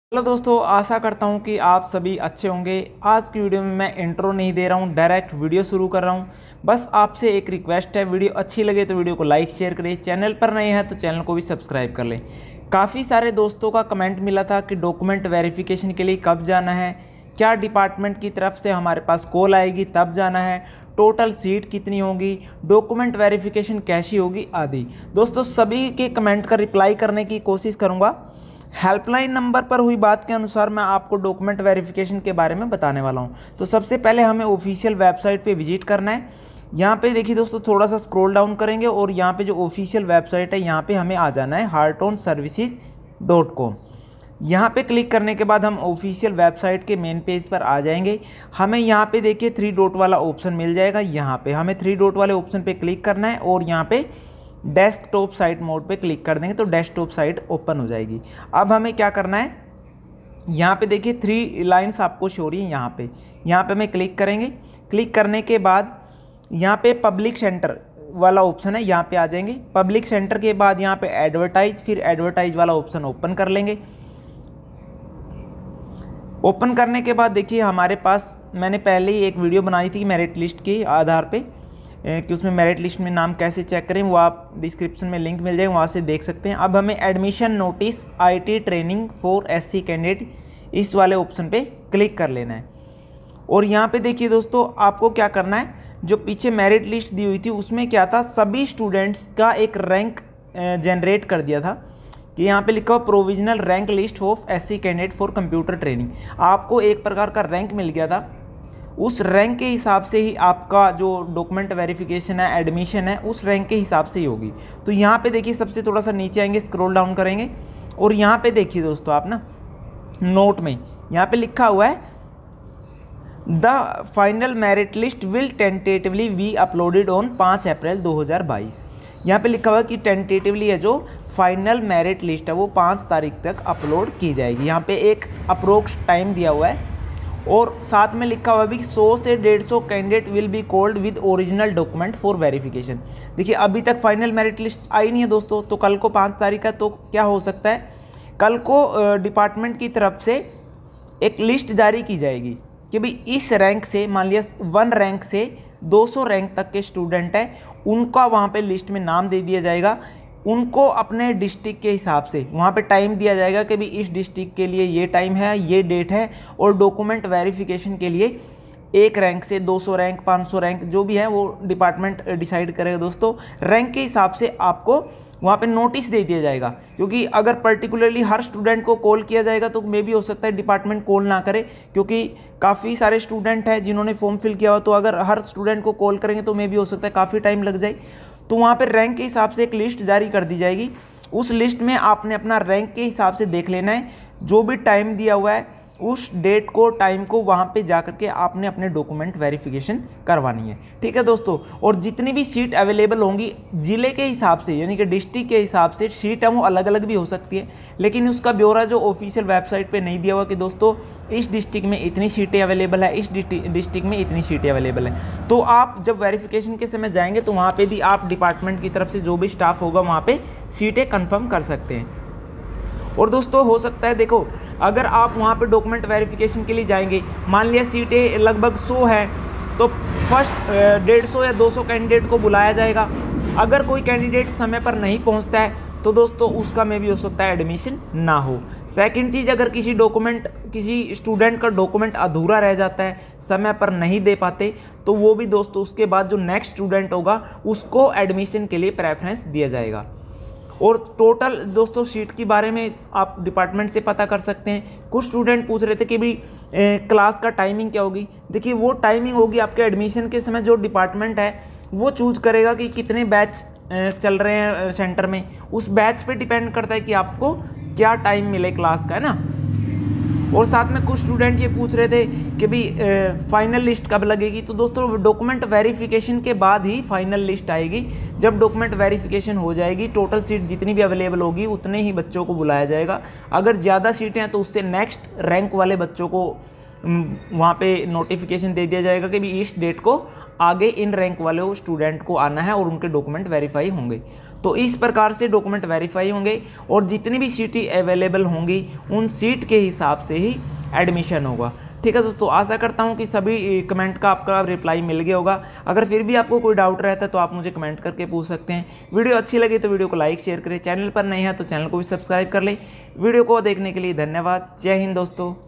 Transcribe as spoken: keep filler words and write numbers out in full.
Hello दोस्तों, आशा करता हूँ कि आप सभी अच्छे होंगे। आज की वीडियो में मैं इंट्रो नहीं दे रहा हूँ, डायरेक्ट वीडियो शुरू कर रहा हूँ। बस आपसे एक रिक्वेस्ट है, वीडियो अच्छी लगे तो वीडियो को लाइक शेयर करें, चैनल पर नए हैं तो चैनल को भी सब्सक्राइब कर लें। काफ़ी सारे दोस्तों का कमेंट मिला था कि डॉक्यूमेंट वेरिफिकेशन के लिए कब जाना है, क्या डिपार्टमेंट की तरफ से हमारे पास कॉल आएगी तब जाना है, टोटल सीट कितनी होगी, डॉक्यूमेंट वेरिफिकेशन कैसी होगी आदि। दोस्तों सभी के कमेंट का रिप्लाई करने की कोशिश करूँगा। हेल्पलाइन नंबर पर हुई बात के अनुसार मैं आपको डॉक्यूमेंट वेरिफिकेशन के बारे में बताने वाला हूं। तो सबसे पहले हमें ऑफिशियल वेबसाइट पे विजिट करना है। यहां पे देखिए दोस्तों, थोड़ा सा स्क्रॉल डाउन करेंगे और यहां पे जो ऑफिशियल वेबसाइट है यहां पे हमें आ जाना है heart on services dot com. यहाँ पे क्लिक करने के बाद हम ऑफिशियल वेबसाइट के मेन पेज पर आ जाएंगे। हमें यहाँ पे देखिए थ्री डॉट वाला ऑप्शन मिल जाएगा। यहाँ पे हमें थ्री डॉट वाले ऑप्शन पे क्लिक करना है और यहाँ पे डेस्कटॉप साइट मोड पे क्लिक कर देंगे तो डेस्कटॉप साइट ओपन हो जाएगी। अब हमें क्या करना है, यहाँ पे देखिए थ्री लाइंस आपको शो हो रही है। यहाँ पे यहाँ पे हमें क्लिक करेंगे। क्लिक करने के बाद यहाँ पे पब्लिक सेंटर वाला ऑप्शन है, यहाँ पे आ जाएंगे। पब्लिक सेंटर के बाद यहाँ पे एडवर्टाइज, फिर एडवर्टाइज वाला ऑप्शन ओपन कर लेंगे। ओपन करने के बाद देखिए हमारे पास, मैंने पहले ही एक वीडियो बनाई थी मेरिट लिस्ट के आधार पे कि उसमें मेरिट लिस्ट में नाम कैसे चेक करें, वो आप डिस्क्रिप्शन में लिंक मिल जाएगा, वहाँ से देख सकते हैं। अब हमें admission notice IT training for SC candidate, इस वाले ऑप्शन पे क्लिक कर लेना है। और यहाँ पे देखिए दोस्तों, आपको क्या करना है, जो पीछे मेरिट लिस्ट दी हुई थी उसमें क्या था, सभी स्टूडेंट्स का एक रैंक जनरेट कर दिया था कि यहाँ पे लिखा हुआ provisional rank list of SC candidate for computer training. आपको एक प्रकार का रैंक मिल गया था, उस रैंक के हिसाब से ही आपका जो डॉक्यूमेंट वेरिफिकेशन है, एडमिशन है, उस रैंक के हिसाब से ही होगी। तो यहाँ पे देखिए सबसे थोड़ा सा नीचे आएंगे, स्क्रॉल डाउन करेंगे और यहाँ पे देखिए दोस्तों आप ना, नोट में यहाँ पे लिखा हुआ है the final merit list will tentatively be uploaded on पाँच अप्रैल दो हज़ार बाईस। यहाँ पे लिखा हुआ है कि टेंटेटिवली है, जो फाइनल मेरिट लिस्ट है वो पाँच तारीख तक अपलोड की जाएगी। यहाँ पे एक अप्रोक्स टाइम दिया हुआ है और साथ में लिखा हुआ भी सौ से डेढ़ सौ candidate will be called with original document for verification. देखिए अभी तक फाइनल मेरिट लिस्ट आई नहीं है दोस्तों, तो कल को पाँच तारीख है, तो क्या हो सकता है, कल को डिपार्टमेंट की तरफ से एक लिस्ट जारी की जाएगी कि भाई इस रैंक से, मान लिया वन रैंक से दो सौ रैंक तक के स्टूडेंट है, उनका वहाँ पे लिस्ट में नाम दे दिया जाएगा। उनको अपने डिस्ट्रिक्ट के हिसाब से वहाँ पे टाइम दिया जाएगा कि भी इस डिस्ट्रिक्ट के लिए ये टाइम है, ये डेट है, और डॉक्यूमेंट वेरिफिकेशन के लिए एक रैंक से दो सौ रैंक, पाँच सौ रैंक जो भी है वो डिपार्टमेंट डिसाइड करेगा दोस्तों। रैंक के हिसाब से आपको वहाँ पे नोटिस दे दिया जाएगा, क्योंकि अगर पर्टिकुलरली हर स्टूडेंट को कॉल किया जाएगा तो मे भी हो सकता है डिपार्टमेंट कॉल ना करे, क्योंकि काफ़ी सारे स्टूडेंट हैं जिन्होंने फॉर्म फिल किया हुआ। तो अगर हर स्टूडेंट को कॉल करेंगे तो मे भी हो सकता है काफ़ी टाइम लग जाए। तो वहाँ पे रैंक के हिसाब से एक लिस्ट जारी कर दी जाएगी। उस लिस्ट में आपने अपना रैंक के हिसाब से देख लेना है, जो भी टाइम दिया हुआ है उस डेट को, टाइम को वहाँ पे जा करके आपने अपने डॉक्यूमेंट वेरिफिकेशन करवानी है। ठीक है दोस्तों, और जितनी भी सीट अवेलेबल होंगी ज़िले के हिसाब से, यानी कि डिस्ट्रिक्ट के हिसाब से सीट है वो अलग अलग भी हो सकती है, लेकिन उसका ब्यौरा जो ऑफिशियल वेबसाइट पे नहीं दिया हुआ कि दोस्तों इस डिस्ट्रिक्ट में इतनी सीटें अवेलेबल है, इस डिस्ट्रिक्ट में इतनी सीटें अवेलेबल हैं। तो आप जब वेरिफिकेशन के समय जाएंगे तो वहाँ पर भी आप डिपार्टमेंट की तरफ से जो भी स्टाफ होगा वहाँ पर सीटें कन्फर्म कर सकते हैं। और दोस्तों हो सकता है, देखो अगर आप वहाँ पे डॉक्यूमेंट वेरिफिकेशन के लिए जाएंगे, मान लिया सीटें लगभग सौ है, तो फर्स्ट डेढ़ सौ या दो सौ कैंडिडेट को बुलाया जाएगा। अगर कोई कैंडिडेट समय पर नहीं पहुँचता है तो दोस्तों उसका में भी हो सकता है एडमिशन ना हो। सेकंड चीज़, अगर किसी डॉक्यूमेंट, किसी स्टूडेंट का डॉक्यूमेंट अधूरा रह जाता है, समय पर नहीं दे पाते, तो वो भी दोस्तों उसके बाद जो नेक्स्ट स्टूडेंट होगा उसको एडमिशन के लिए प्रेफरेंस दिया जाएगा। और टोटल दोस्तों सीट के बारे में आप डिपार्टमेंट से पता कर सकते हैं। कुछ स्टूडेंट पूछ रहे थे कि भाई क्लास का टाइमिंग क्या होगी। देखिए वो टाइमिंग होगी आपके एडमिशन के समय, जो डिपार्टमेंट है वो चूज करेगा कि कितने बैच चल रहे हैं सेंटर में, उस बैच पे डिपेंड करता है कि आपको क्या टाइम मिले क्लास का, है ना। और साथ में कुछ स्टूडेंट ये पूछ रहे थे कि भाई फाइनल लिस्ट कब लगेगी। तो दोस्तों डॉक्यूमेंट वेरिफिकेशन के बाद ही फाइनल लिस्ट आएगी। जब डॉक्यूमेंट वेरिफिकेशन हो जाएगी, टोटल सीट जितनी भी अवेलेबल होगी उतने ही बच्चों को बुलाया जाएगा। अगर ज़्यादा सीटें हैं तो उससे नेक्स्ट रैंक वाले बच्चों को वहाँ पे नोटिफिकेशन दे दिया जाएगा कि भी इस डेट को आगे इन रैंक वाले स्टूडेंट को आना है और उनके डॉक्यूमेंट वेरीफाई होंगे। तो इस प्रकार से डॉक्यूमेंट वेरीफाई होंगे और जितनी भी सीटें अवेलेबल होंगी उन सीट के हिसाब से ही एडमिशन होगा। ठीक है दोस्तों, आशा करता हूं कि सभी कमेंट का आपका रिप्लाई मिल गया होगा। अगर फिर भी आपको कोई डाउट रहता है तो आप मुझे कमेंट करके पूछ सकते हैं। वीडियो अच्छी लगी तो वीडियो को लाइक शेयर करें, चैनल पर नए हैं तो चैनल को भी सब्सक्राइब कर लें। वीडियो को देखने के लिए धन्यवाद। जय हिंद दोस्तों।